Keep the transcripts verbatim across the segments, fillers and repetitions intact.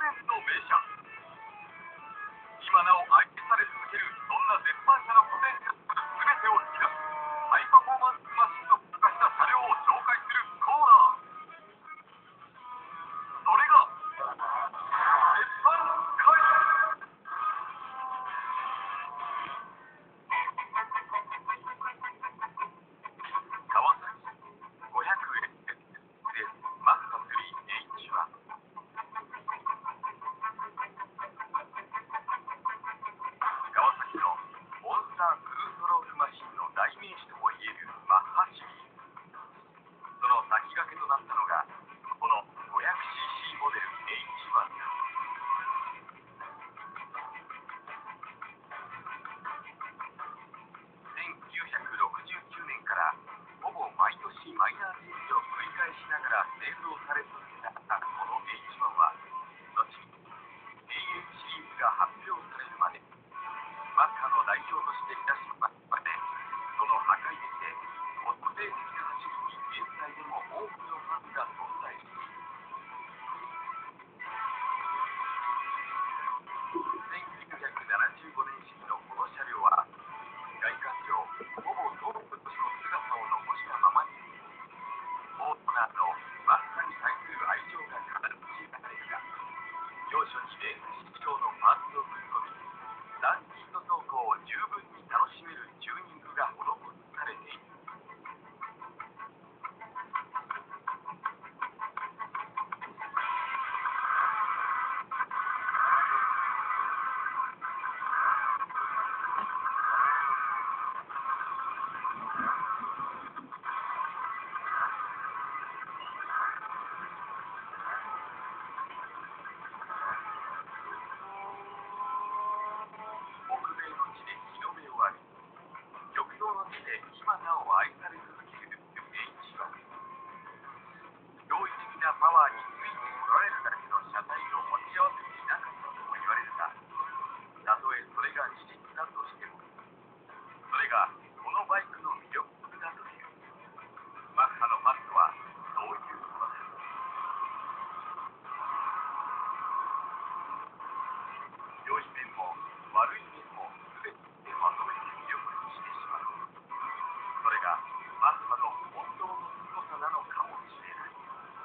の名車。今なお愛され続けるそんな絶版車のポテンシャル全てを引き出すハイパフォーマンスマシンと特化した車両を紹介するコーナー。それが絶版会。川崎 ごひゃくエスエス マッハ スリーエイチワン。川崎のモンスターツーストロークマシンの代名詞ともいえるマッハシリーズ。その先駆けとなったのがこの ごひゃくシーシー モデル エイチワン です。せんきゅうひゃくろくじゅうきゅうねんからほぼ毎年マイナーチェンジを繰り返しながら製造され続けたこの エイチワン は後に エーエム シリーズが発表されるまでマッハの代表として親しまれ、その破壊力で個性的な走りに現在でも多くのファンが存在している。せんきゅうひゃくななじゅうごねん式のこの車両は外観上ほぼトップとしての姿を残したままに、オーナーのマッハに対する愛情が形られるが、要所にレース仕様のパーツを組み込み、ランニング走行を十分に楽しめるチューニングが施されている。北米の地で日の目を浴び、極東の地で今なお愛され続ける エイチワン。驚異的なパワーについてこられるだけの車体を持ち合わせていなかったとも言われるが、たとえそれが事実だとしても、それがこのバイクの魅力だという。マッハのファンとはそういうものだ。良い面も悪い面も全てまとめて魅力にしてしまう。それがマッハの本当の凄さなのかもしれない。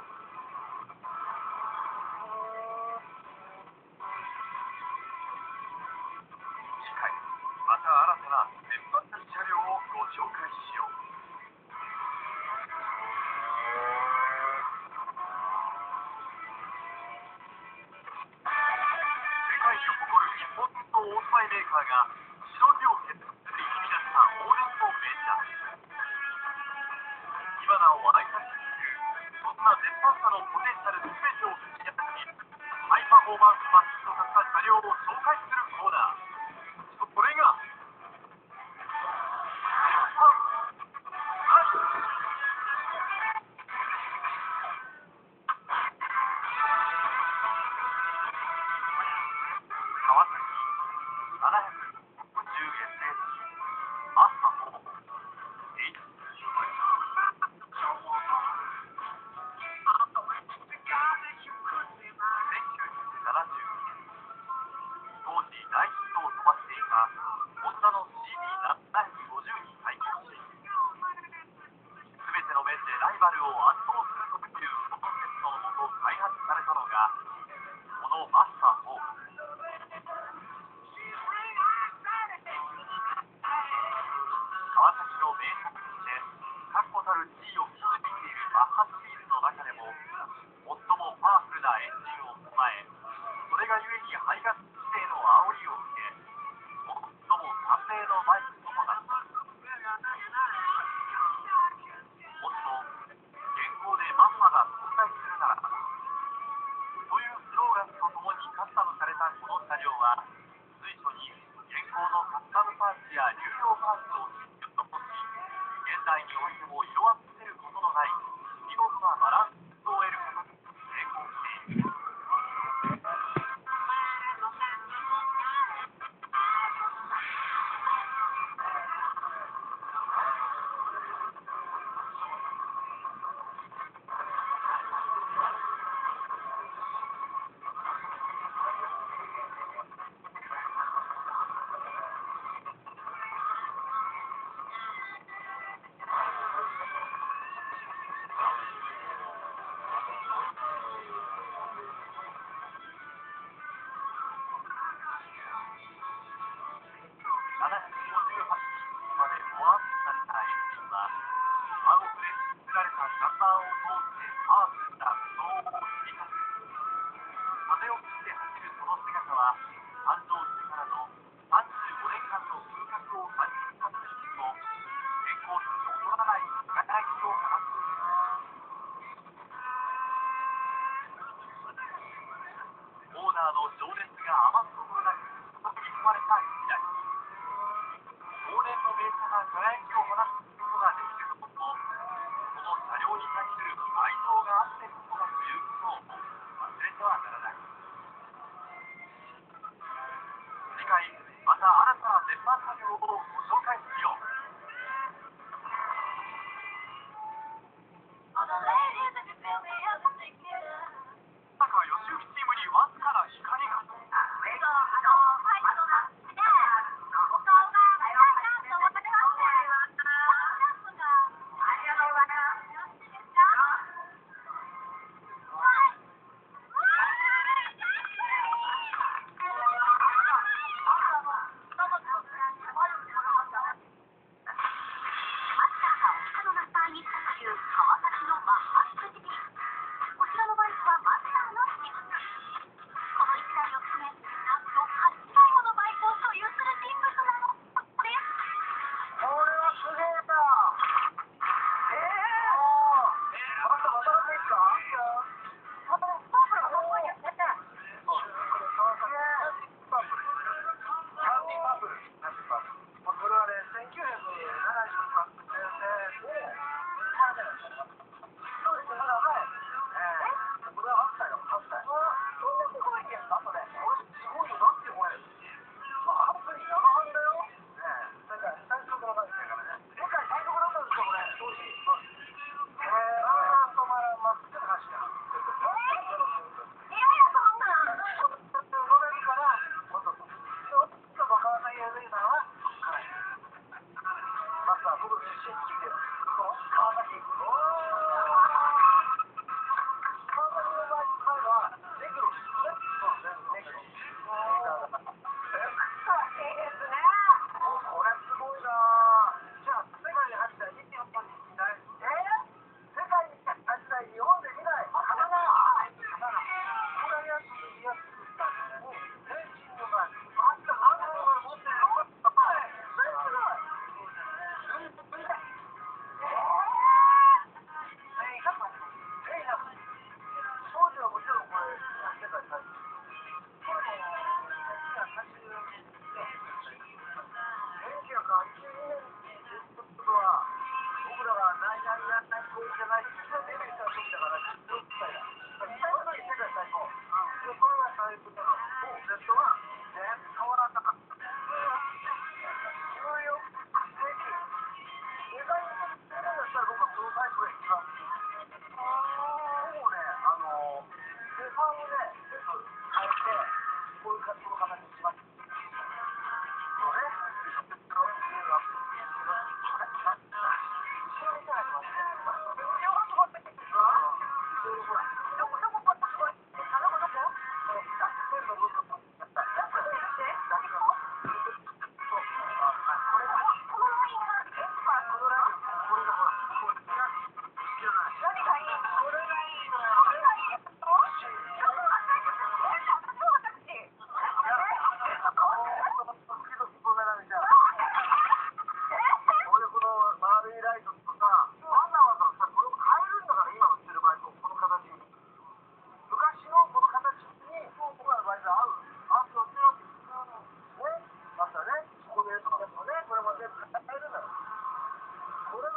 次回また新たな絶版車両をご紹介しよう。世界に誇る日本のオートバイメーカーがしのぎを削って生み出した往年の名車。今なお愛され続けるそんな絶版車のポテンシャル全てを引き出し、ハイパフォーマンスマシンと化した車両を紹介するコーナー。それが絶版マシン。川崎 ななひゃくごじゅうエスエス マッハフォー エイチせんきゅうひゃくななじゅうにねん、当時大ヒットを飛ばしていたホンダの シーディーななひゃくごじゅう に対抗し、全ての面でライバルを圧倒するというコンセプトのもと開発されたのがこのマッハフォー。川崎の名作として確固たる地位を築いているマッハシリーズの中でも最もパワフルなエンジンを備え、それがゆえに排ガス規制の煽りを受け、最も短命のバイクともなった。もしも現行でマッハが存在するならというスローガンとともにカスタムされたこの車両は、随所に現行のカスタムパーツや流用パーツを残し、現代においても色あせることのない見事なバランスを得ることに成功している。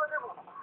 でも